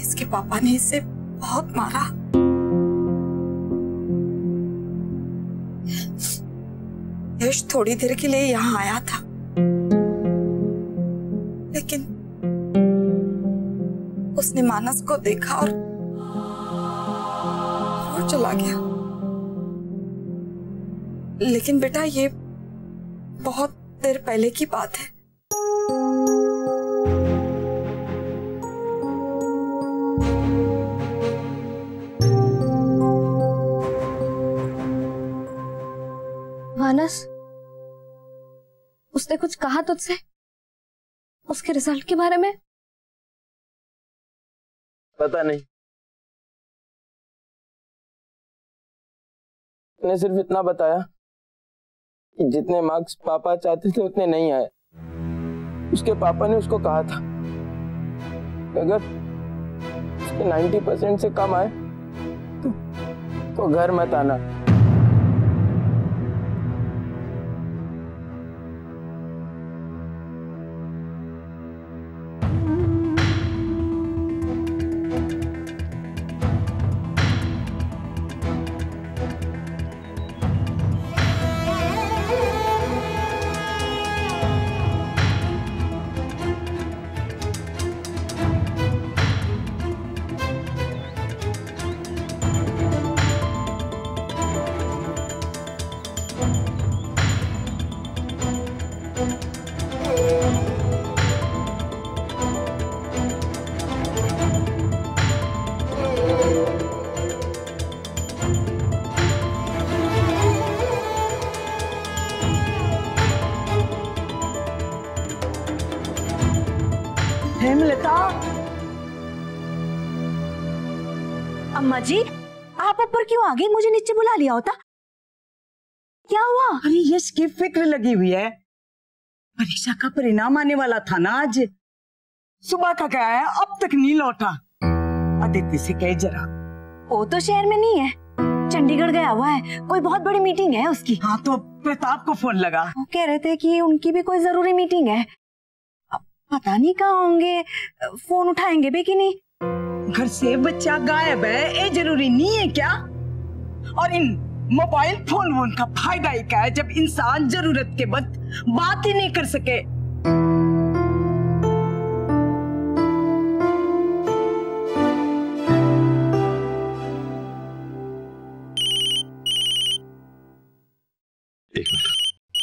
इसके पापा ने इसे बहुत मारा। यश थोड़ी देर के लिए यहाँ आया था, लेकिन उसने मानस को देखा और चला गया। लेकिन बेटा ये बहुत देर पहले की बात है। मानस, उसने कुछ कहा तुझसे उसके रिजल्ट के बारे में? पता नहीं, उसने सिर्फ इतना बताया कि जितने मार्क्स पापा चाहते थे उतने नहीं आए। उसके पापा ने उसको कहा था अगर उसके 90% से कम आए तो घर मत आना। हेमलता, अम्मा जी आप ऊपर क्यों आ गई? मुझे नीचे बुला लिया होता। क्या हुआ? अरे यश की फिक्र लगी हुई है। परीक्षा का परिणाम आने वाला था ना आज। सुबह का गया है, अब तक नहीं लौटा। आदित्य से कहे जरा। वो तो शहर में नहीं है, चंडीगढ़ गया हुआ है, कोई बहुत बड़ी मीटिंग है उसकी। हाँ तो प्रताप को फोन लगा। वो कह रहे थे कि उनकी भी कोई जरूरी मीटिंग है। अब पता नहीं कहाँ होंगे, फोन उठाएंगे भी कि नहीं। घर से बच्चा गायब है, ये जरूरी नहीं है क्या? और इन मोबाइल फोन का फायदा ही क्या है जब इंसान जरूरत के वक्त बात ही नहीं कर सके। एक मिनट।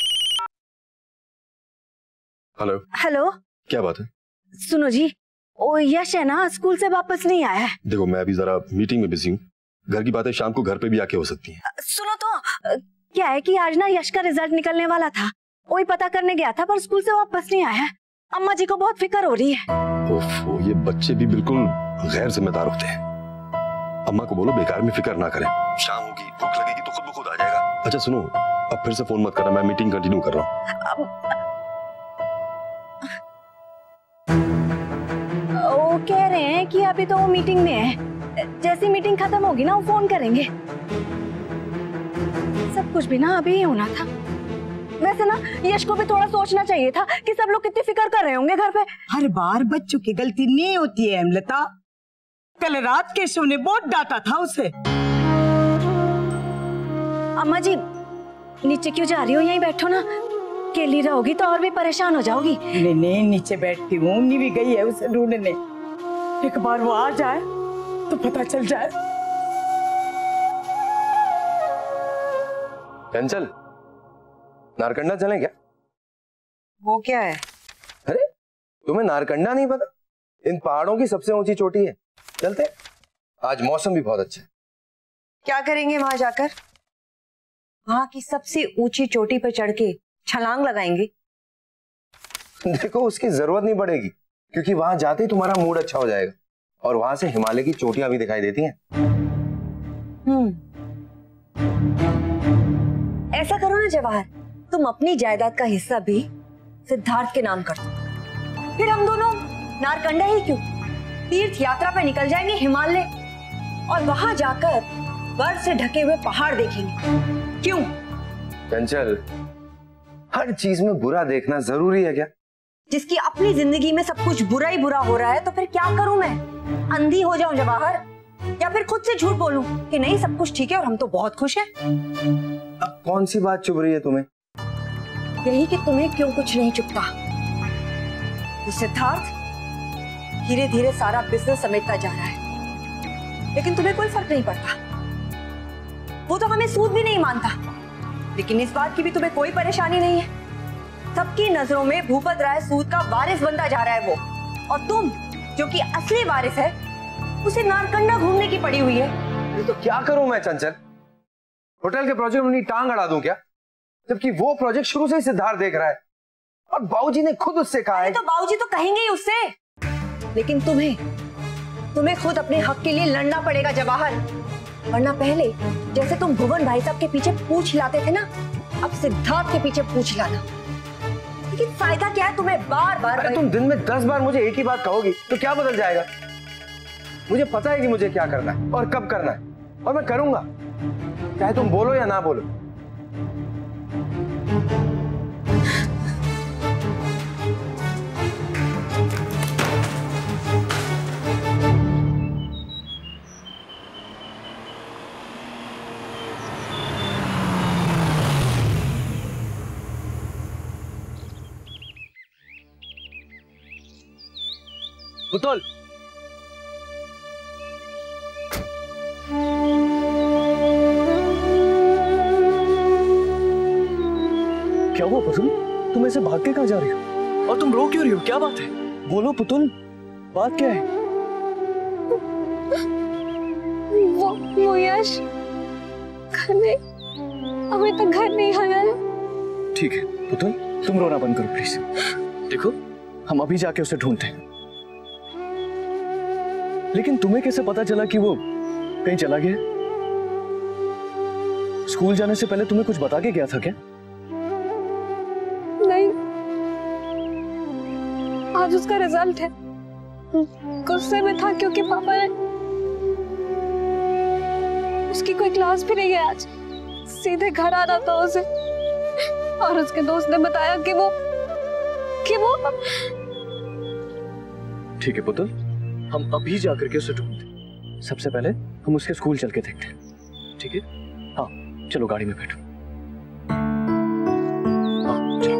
हेलो। हेलो, क्या बात है? सुनो जी, ओ यश है ना, स्कूल से वापस नहीं आया है। देखो मैं अभी जरा मीटिंग में बिजी हूँ, घर की बातें शाम को घर पे भी आके हो सकती हैं। सुनो तो, क्या है कि आज ना यश का रिजल्ट निकलने वाला था, वही पता करने गया था पर स्कूल से वापस नहीं आया। अम्मा जी को बहुत फिक्र हो रही है। ओफो, ये बच्चे भी बिल्कुल गैर जिम्मेदार होते हैं। अम्मा को बोलो बेकार में फिक्र ना करें, शाम होगी भूख लगेगी तो खुद ब खुद आ जाएगा। अच्छा सुनो, अब फिर से फोन मत करना, मैं मीटिंग कंटिन्यू कर रहा हूँ। वो कह रहे हैं कि अभी तो वो मीटिंग में है, जैसी मीटिंग खत्म होगी ना वो फोन करेंगे। सब कुछ भी ना अभी ही होना था। वैसे ना यश को भी थोड़ा सोचना चाहिए था कि सब लोग कितनी फिक्र कर रहे होंगे घर पे। हर बार बच्चों की गलती नहीं होती है हेमलता। कल रात केशव ने बहुत डांटा था उसे। अम्मा जी नीचे क्यों जा रही हो, यहीं बैठो ना, अकेली रहोगी तो और भी परेशान हो जाओगी। नहीं, नीचे बैठती हूँ, उम्मी भी गई है उसे ढूंढने। एक बार वो आ जाए तो पता चल जाए। चंचल, नारकंडा चलें क्या? वो क्या है? अरे तुम्हें नारकंडा नहीं पता? इन पहाड़ों की सबसे ऊंची चोटी है, चलते हैं। आज मौसम भी बहुत अच्छा है। क्या करेंगे वहां जाकर? वहां की सबसे ऊंची चोटी पर चढ़ के छलांग लगाएंगे? देखो उसकी जरूरत नहीं पड़ेगी, क्योंकि वहां जाते ही तुम्हारा मूड अच्छा हो जाएगा और वहां से हिमालय की चोटियां भी दिखाई देती हैं। ऐसा करो ना जवाहर, तुम अपनी जायदाद का हिस्सा भी सिद्धार्थ के नाम कर दो। फिर हम दोनों नारकंडा ही क्यों, तीर्थ यात्रा पे निकल जाएंगे हिमालय, और वहां जाकर बर्फ से ढके हुए पहाड़ देखेंगे। क्यों? चंचल, हर चीज में बुरा देखना जरूरी है क्या? जिसकी अपनी जिंदगी में सब कुछ बुरा ही बुरा हो रहा है, तो फिर क्या करूं मैं? अंधी हो जाऊं जवाहर, या फिर खुद से झूठ बोलूं कि नहीं सब कुछ ठीक है और हम तो बहुत खुश हैं? अब कौन सी बात चुभ रही है तुम्हें? यही कि तुम्हें क्यों कुछ नहीं चुभता। तो सिद्धार्थ धीरे धीरे सारा बिजनेस समेटता जा रहा है, लेकिन तुम्हें कोई फर्क नहीं पड़ता। वो तो हमें सूद भी नहीं मानता, लेकिन इस बात की भी तुम्हें कोई परेशानी नहीं है। सबकी नजरों में भूपत राय सूद का वारिस बनता जा रहा है वो, और तुम जो कि असली वारिस है, उसे नारकंडा घूमने की पड़ी हुई है। तो क्या करूं मैं चंचल? होटल के प्रोजेक्ट में अपनी टांग अड़ा दूं क्या? जबकि वो प्रोजेक्ट शुरू से ही सिद्धार्थ देख रहा है, और बाबूजी ने खुद उससे कहा है। तो बाबूजी तो कहेंगे ही उससे, लेकिन तुम्हें खुद अपने हक के लिए लड़ना पड़ेगा जवाहर। वरना पहले जैसे तुम भुवन भाई साहब के पीछे पूछ लाते थे ना, अब सिद्धार्थ के पीछे पूछ लाना। लेकिन फायदा क्या है तुम्हें बार बार? तुम दिन में 10 बार मुझे एक ही बात कहोगी तो क्या बदल जाएगा? मुझे पता है कि मुझे क्या करना है और कब करना है, और मैं करूंगा, चाहे तुम बोलो या ना बोलो। पुतुल, क्या हुआ पुतुल? तुम ऐसे भाग के कहाँ जा रही हो? और तुम रो क्यों रही हो? क्या बात है? बोलो पुतुल, बात क्या है? वो यश घर नहीं, अभी तक घर नहीं आया है। ठीक है पुतुल, तुम रोना बंद करो प्लीज। देखो, हम अभी जाके उसे ढूंढते हैं। लेकिन तुम्हें कैसे पता चला कि वो कहीं चला गया? स्कूल जाने से पहले तुम्हें कुछ बता के गया था क्या? नहीं, आज उसका रिजल्ट है। गुस्से में था क्योंकि पापा ने उसकी कोई क्लास भी नहीं है आज, सीधे घर आना था उसे। और उसके दोस्त ने बताया कि वो ठीक है पुतुल, हम अभी जाकर के उसे ढूंढते। सबसे पहले हम उसके स्कूल चल के देखते हैं, ठीक है? हाँ चलो, गाड़ी में बैठो। हाँ चलो।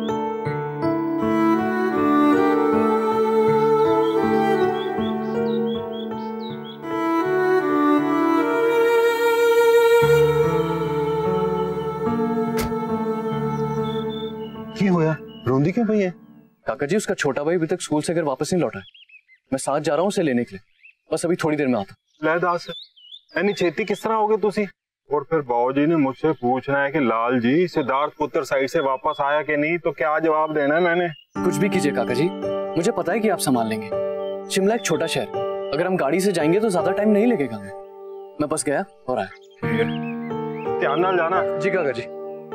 क्या हुआ? रोंदी क्यों पई है? काका जी, उसका छोटा भाई अभी तक स्कूल से घर वापस नहीं लौटा है। मैं साथ जा रहा हूँ उसे लेने के लिए, बस अभी थोड़ी देर में आता। ਲੈ ਦੱਸ ਐਨੀ ਛੇਤੀ किस तरह हो गए तुसी? और फिर बाबूजी ने मुझसे पूछना है कि लाल जी सिद्धार्थ पुत्र साइड से वापस आया कि नहीं, तो क्या जवाब देना है मैंने? कुछ भी कीजिए काका जी, मुझे पता है कि आप संभाल लेंगे। शिमला एक छोटा शहर, अगर हम गाड़ी से जाएंगे तो ज्यादा टाइम नहीं लगेगा हमें। मैं बस गया और आया। ध्यान नाल जाना। जी काका जी।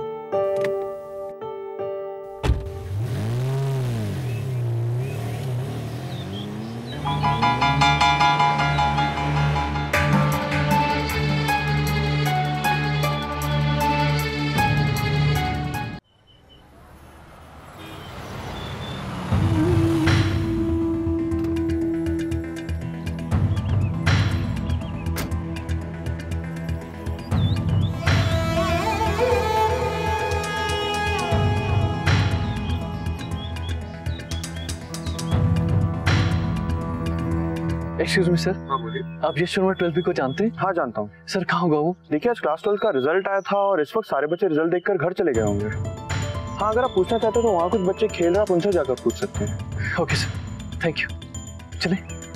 Excuse me sir. हाँ बोलिए। आप यश शर्मा 12वीं को जानते हैं? हाँ जानता हूँ सर, कहाँ होगा वो? देखिए, आज क्लास 12 का रिजल्ट आया था और इस वक्त सारे बच्चे रिजल्ट देखकर घर चले गए होंगे। हाँ, अगर आप पूछना चाहते हो तो वहाँ कुछ बच्चे खेल रहे हैं, आप उनसे जाकर पूछ सकते हैं। Okay sir, thank you. चले।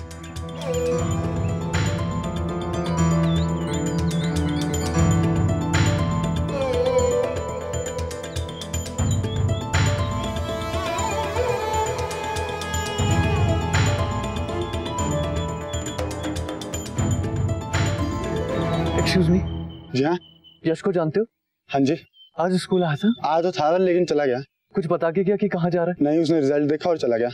Excuse me. जी हाँ। यश को जानते हो? हाँ जी। आज स्कूल आया था? आज तो था लेकिन चला गया। कुछ बता के गया कि कहाँ जा रहा है? नहीं, उसने रिजल्ट देखा और चला गया।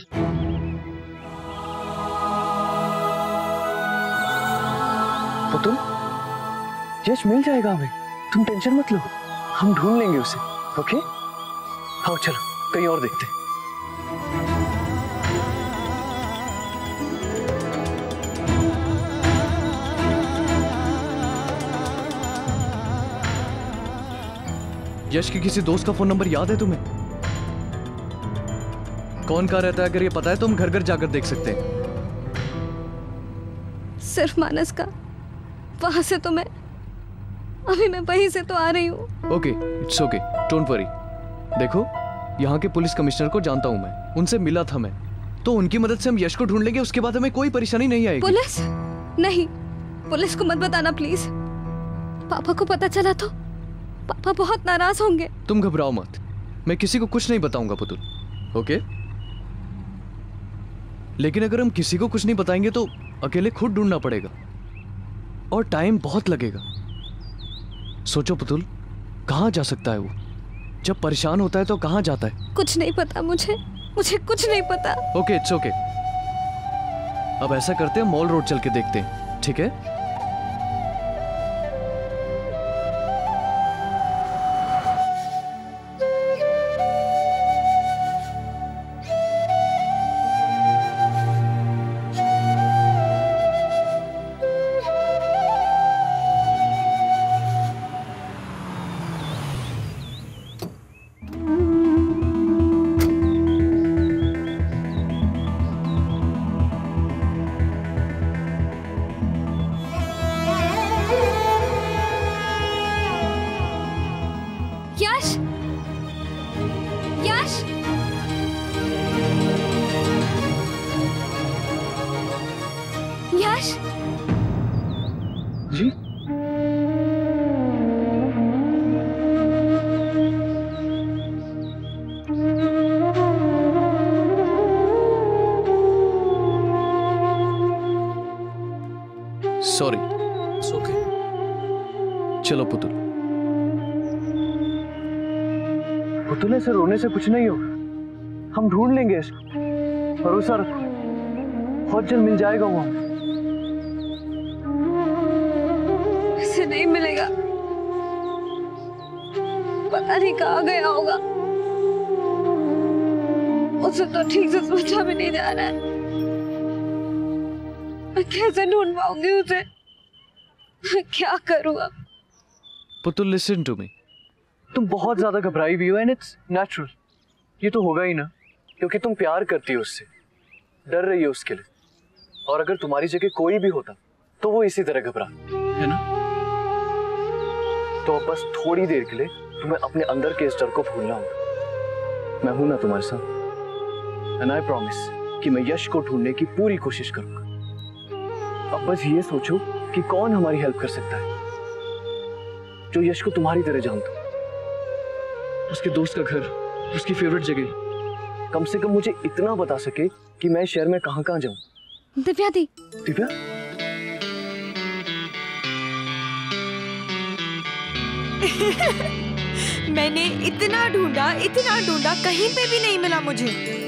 पुतुल, यश मिल जाएगा हमें, तुम टेंशन मत लो, हम ढूंढ लेंगे उसे। ओके, आओ चलो कहीं और देखते हैं। यश के किसी दोस्त का फोन नंबर याद है तुम्हें? कौन कहाँ रहता है? अगर ये पता है तो हम घर घर जाकर देख सकते हैं। सिर्फ मानस का, वहां से तो मैं वहीं से तो आ रही हूँ। Okay, it's okay, don't worry. देखो, यहाँ के पुलिस कमिश्नर को जानता हूँ मैं, उनसे मिला था मैं, तो उनकी मदद से हम यश को ढूंढ लेंगे। उसके बाद हमें कोई परेशानी नहीं आएगी। पुलिस? नहीं, पुलिस को मत बताना प्लीज। पापा को पता चला तो पापा बहुत नाराज होंगे। तुम घबराओ मत, मैं किसी को कुछ नहीं बताऊंगा पुतुल, ओके? लेकिन अगर हम किसी को कुछ नहीं बताएंगे तो अकेले खुद ढूंढना पड़ेगा और टाइम बहुत लगेगा। सोचो पुतुल, कहाँ जा सकता है वो? जब परेशान होता है तो कहाँ जाता है? कुछ नहीं पता मुझे कुछ नहीं पता। Okay, it's okay. अब ऐसा करते हैं, मॉल रोड चल के देखते हैं, ठीक है? जी? सॉरी। ओके, चलो पुतुल। पुतुल, ऐसे रोने से कुछ नहीं होगा, हम ढूंढ लेंगे इसको। भरोसा रखो, बहुत जल्द मिल जाएगा वो हमें। इसे नहीं मिलेगा, पता नहीं कहाँ गया होगा। उसे तो ठीक से सोचा भी नहीं जा रहा है। मैं कैसे ढूंढ पाऊंगी उसे? मैं क्या करूँ अब? Putul, listen to me. तुम बहुत ज्यादा घबराई हुई हो एंड इट्स नेचुरल। ये तो होगा ही ना, क्योंकि तुम प्यार करती हो उससे, डर रही हो उसके लिए। और अगर तुम्हारी जगह कोई भी होता तो वो इसी तरह घबरा, है ना? तो अब बस थोड़ी देर के लिए तुम्हें अपने अंदर के इस डर को भूलना होगा। मैं हूं ना तुम्हारे साथ, एंड आई प्रॉमिस कि मैं यश को ढूंढने की पूरी कोशिश करूंगा। अब बस ये सोचो कि कौन हमारी हेल्प कर सकता है, जो यश को तुम्हारी तरह जानता हो। उसके दोस्त का घर, उसकी फेवरेट जगह, कम से कम मुझे इतना बता सके कि मैं शहर में कहाँ कहाँ जाऊं। दिव्या दी। दिव्या? मैंने इतना ढूंढा, कहीं पे भी नहीं मिला मुझे।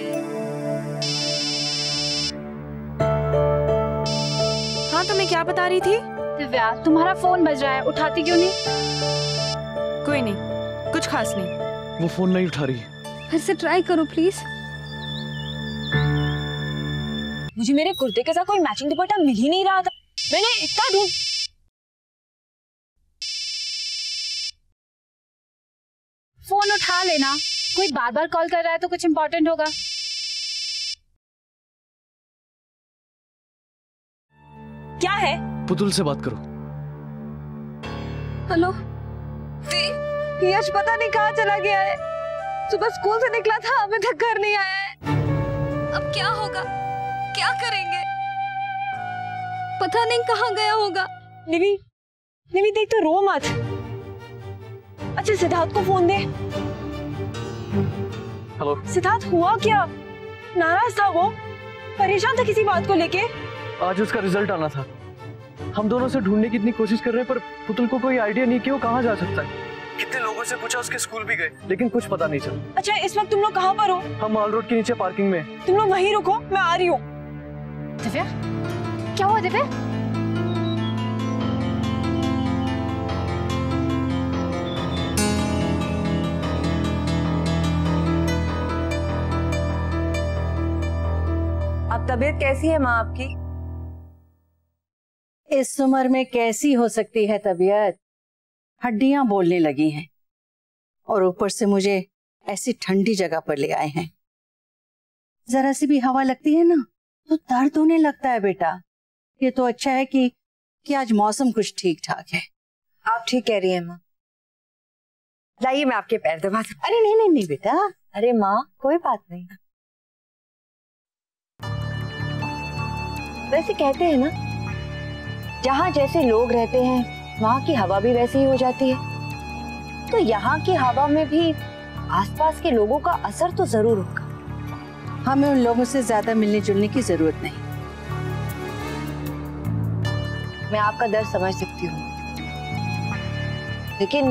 हाँ, तो मैं क्या बता रही थी? दिव्या, तुम्हारा फोन बज रहा है, उठाती क्यों नहीं? कोई नहीं, कुछ खास नहीं। वो फोन नहीं उठा रही। फिर से ट्राई करो प्लीज। मुझे मेरे कुर्ते के साथ कोई मैचिंग दुपट्टा मिल ही नहीं रहा था। मैंने इतना ढूंढ। फोन उठा लेना, कोई बार बार कॉल कर रहा है तो कुछ इम्पोर्टेंट होगा। क्या है? पुतुल से बात करो। हेलो दी, यश पता नहीं कहाँ चला गया है। सुबह स्कूल से निकला था, अभी तक घर नहीं आया है। अब क्या होगा, क्या करेंगे? पता नहीं कहाँ गया होगा। निवी, देख तो रो मत। अच्छा, सिद्धार्थ को फोन दे। हेलो सिद्धार्थ, हुआ क्या? नाराज था वो, परेशान था किसी बात को लेके। आज उसका रिजल्ट आना था। हम दोनों से ढूंढने की इतनी कोशिश कर रहे हैं, पर पुतुल को कोई आइडिया नहीं कि वो कहाँ जा सकता है। कितने लोगों से पूछा, उसके स्कूल भी गए, लेकिन कुछ पता नहीं चला। अच्छा, इस वक्त तुम लोग कहाँ पर हो? हम मॉल रोड के नीचे पार्किंग में। तुम लोग वहीं रुको, मैं आ रही हूँ। दिव्या, क्या हुआ दिव्या? अब तबीयत कैसी है माँ आपकी? इस उम्र में कैसी हो सकती है तबीयत? हड्डियां बोलने लगी हैं और ऊपर से मुझे ऐसी ठंडी जगह पर ले आए हैं। जरा सी भी हवा लगती है ना तो दर्द होने लगता है बेटा। ये तो अच्छा है कि आज मौसम कुछ ठीक ठाक है। आप ठीक कह रही हैं माँ। लाइए मैं आपके पैर दबा दूं। अरे नहीं नहीं नहीं बेटा। अरे माँ कोई बात नहीं। वैसे कहते हैं ना, जहाँ जैसे लोग रहते हैं वहाँ की हवा भी वैसी ही हो जाती है। तो यहाँ की हवा में भी आसपास के लोगों का असर तो जरूर होगा। हमें उन लोगों से ज्यादा मिलने जुलने की जरूरत नहीं। मैं आपका दर्द समझ सकती हूँ, लेकिन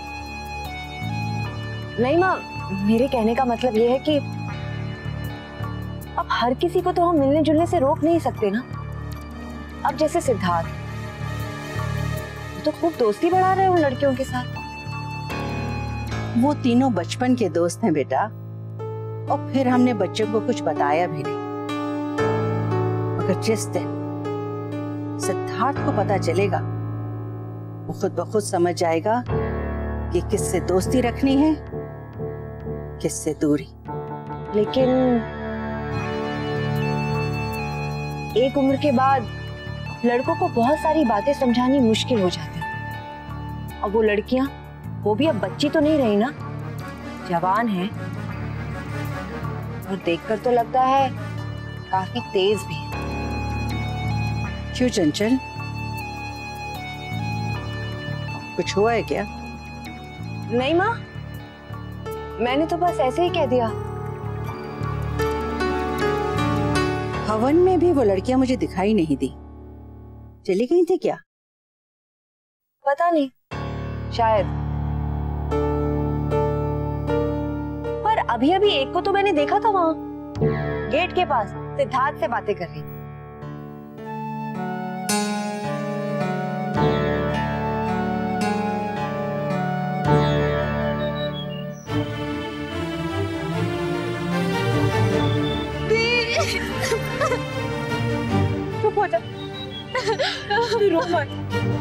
नहीं माँ, मेरे कहने का मतलब ये है कि अब हर किसी को तो हम मिलने जुलने से रोक नहीं सकते ना। अब जैसे सिद्धार्थ तो खूब दोस्ती बढ़ा रहे हैं उन लड़कियों के साथ। वो तीनों बचपन के दोस्त हैं बेटा, और फिर हमने बच्चों को कुछ बताया भी नहीं। मगर जिस दिन सिद्धार्थ को पता चलेगा वो खुद ब खुद समझ जाएगा कि किससे दोस्ती रखनी है, किससे दूरी। लेकिन एक उम्र के बाद लड़कों को बहुत सारी बातें समझानी मुश्किल हो जाती है। और वो लड़कियां, वो भी अब बच्ची तो नहीं रही ना, जवान है, और देखकर तो लगता है काफी तेज भी है। क्यों चंचल, कुछ हुआ है क्या? नहीं माँ, मैंने तो बस ऐसे ही कह दिया। हवन में भी वो लड़कियां मुझे दिखाई नहीं दी। चली गई थी क्या? पता नहीं, शायद। पर अभी अभी एक को तो मैंने देखा था वहां गेट के पास सिद्धार्थ से बातें कर रही। चुप हो जा, रो मत।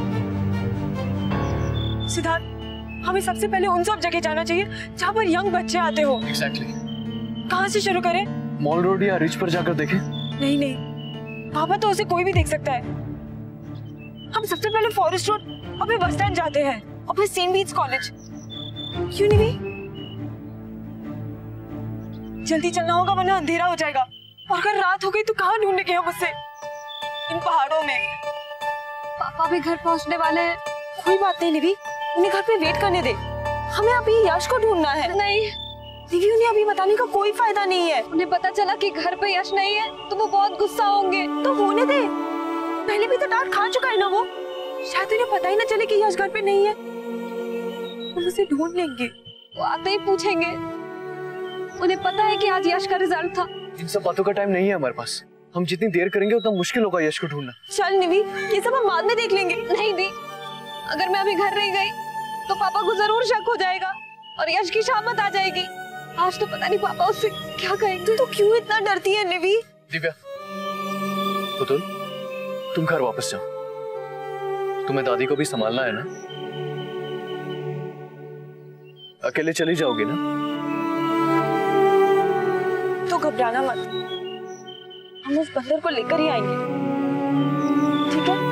सिद्धार्थ, हमें सबसे पहले उन सब जगह जाना चाहिए जहाँ पर यंग बच्चे आते हो। Exactly. कहाँ से शुरू करें? मॉल रोड या रिच पर जाकर देखें? नहीं नहीं, पापा तो उसे कोई भी देख सकता है। हम सबसे पहले फॉरेस्ट रोड और फिर बस स्टैंड जाते हैं और फिर सेंट बीट्स कॉलेज। क्यों नहीं? जल्दी चलना होगा वरना अंधेरा हो जाएगा, और अगर रात हो गई तो कहाँ ढूंढेंगे हम उसे इन पहाड़ों में। पापा भी घर पहुंचने वाले हैं। कोई बात नहीं निवी, उन्हें घर पे वेट करने दे। हमें अभी यश को ढूंढना है। नहीं निवी, उन्हें अभी बताने का कोई फायदा नहीं है। उन्हें पता चला कि घर पे यश नहीं है तो वो बहुत गुस्सा होंगे। तो होने दे, पहले भी तो डांट खा चुका है ना वो। शायद उन्हें पता ही ना चले कि यश घर पे नहीं है। हम उसे ढूंढ लेंगे। वो आते ही पूछेंगे। उन्हें पता है कि आज यश का रिजल्ट था। इन सब बातों का टाइम नहीं है हमारे पास। हम जितनी देर करेंगे उतना मुश्किल होगा यश को ढूंढना। चल निवी, ये सब हम बाद में देख लेंगे। नहीं दी, अगर मैं अभी घर नहीं गई तो पापा को जरूर शक हो जाएगा और यश की शामत आ जाएगी। आज तो पता नहीं पापा उससे क्या कहेंगे। तो क्यों इतना डरती है निवी? दिव्या, पुतुल, तुम घर वापस जाओ। तुम्हें दादी को भी संभालना है ना। अकेले चली जाओगी ना? तो घबराना मत, हम उस बंदर को लेकर ही आएंगे, ठीक है?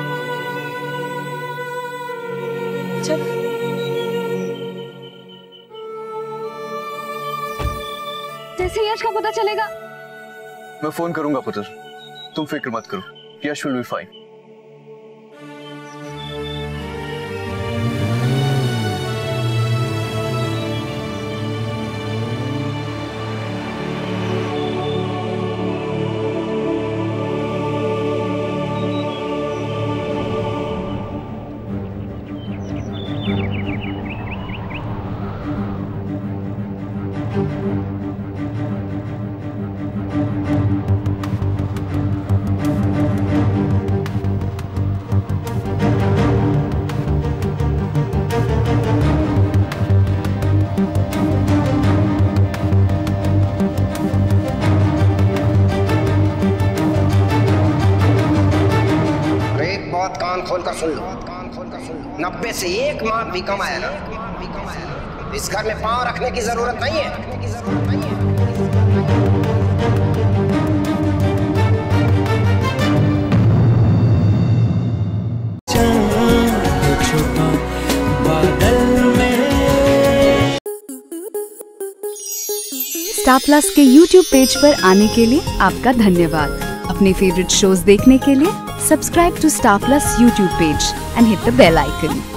चल। जैसे यश का पता चलेगा मैं फोन करूंगा पुत्र, तुम फिक्र मत करो। Yash will be fine. खोल कर सुन लो, 90 से 1 मार्क भी कम आया ना, इस घर में पांव रखने की जरूरत नहीं है। स्टार प्लस के YouTube पेज पर आने के लिए आपका धन्यवाद। अपने फेवरेट शोज देखने के लिए subscribe to Star Plus YouTube page and hit the bell icon.